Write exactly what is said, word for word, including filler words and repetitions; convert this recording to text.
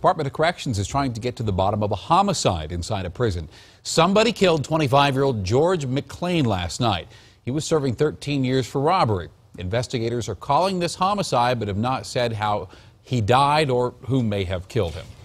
Department of Corrections is trying to get to the bottom of a homicide inside a prison. Somebody killed twenty-five-year-old George McLean last night. He was serving thirteen years for robbery. Investigators are calling this homicide but have not said how he died or who may have killed him.